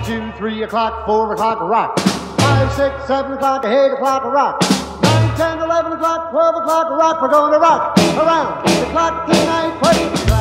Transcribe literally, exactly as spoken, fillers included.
two, three o'clock, four o'clock, rock. Five, six, seven o'clock, eight o'clock, rock. Nine, ten, eleven o'clock, twelve o'clock, rock. We're going to rock around the clock tonight. Put